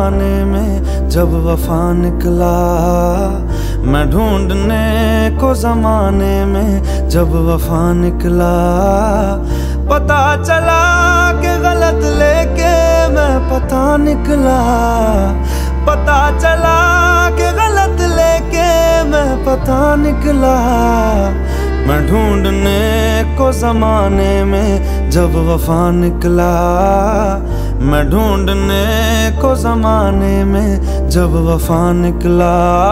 जमाने में जब वफा निकला, मैं ढूंढने को जमाने में जब वफा निकला। पता चला कि गलत लेके मैं पता निकला, पता चला कि गलत लेके मैं पता निकला। मैं ढूंढने को जमाने में जब वफा निकला, मैं ढूंढने को जमाने में जब वफा निकला।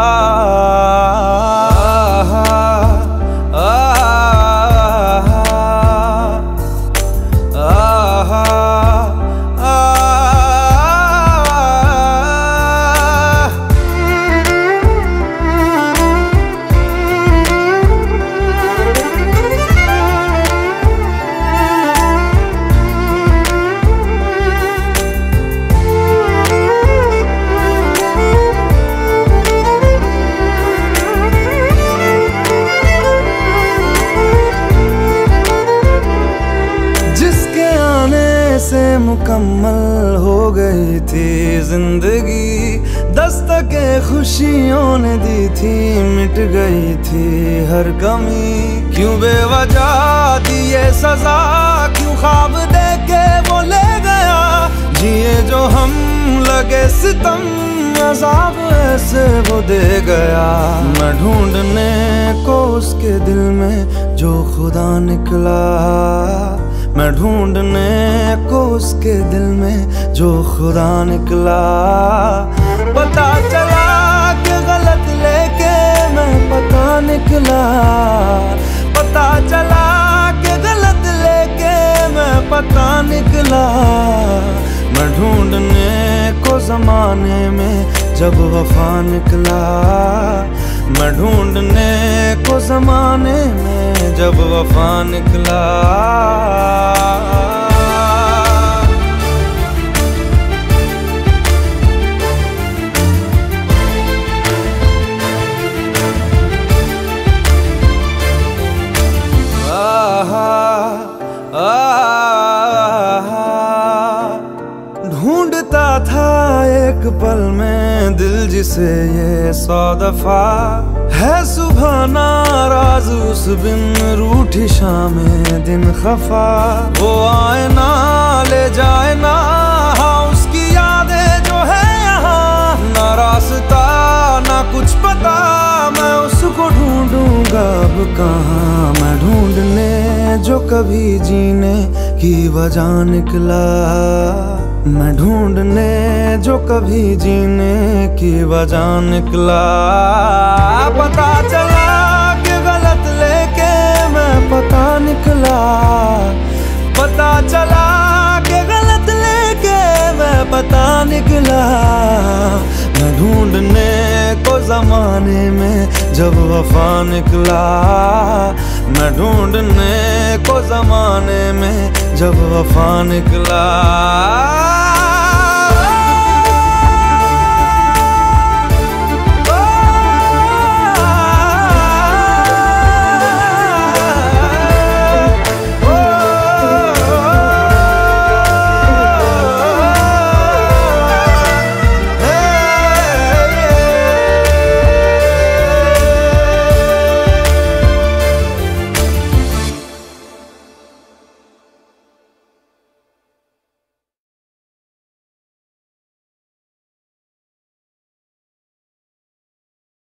मुकम्मल हो गई थी जिंदगी, दस्तके खुशियों ने दी थी, मिट गई थी हर कमी। क्यों बेवजह दी ये सजा, क्यों ख्वाब देके वो ले गया, जिए जो हम लगे सितम, अज़ाब ऐसे वो दे गया। मैं ढूंढने को उसके दिल में जो खुदा निकला, मैं ढूंढने को उसके दिल में जो खुदा निकला। पता चला कि गलत लेके मैं पता निकला, पता चला कि गलत लेके मैं पता निकला। मैं ढूंढने को जमाने में जब वफा निकला, मैं ढूंढने को जमाने में जब वफा निकला। ढूंढता था एक पल में दिल जिसे ये 100 दफा, है सुबह नाराज उस बिन रूठी शामें दिन खफा। वो आए ना ले जाए ना, हाँ उसकी यादें जो है यहाँ, ना रास्ता ना कुछ पता, मैं उसको ढूंढूंगा अब कहाँ। मैं ढूंढने जो कभी जीने की वजह निकला, मैं ढूंढने जो कभी जीने की वजह निकला। पता चला कि गलत लेके मैं पता निकला, पता चला कि गलत लेके मैं पता निकला। मैं ढूंढने को जमाने में जब वफा निकला, मैं ढूंढने को जमाने में जब वफा निकला।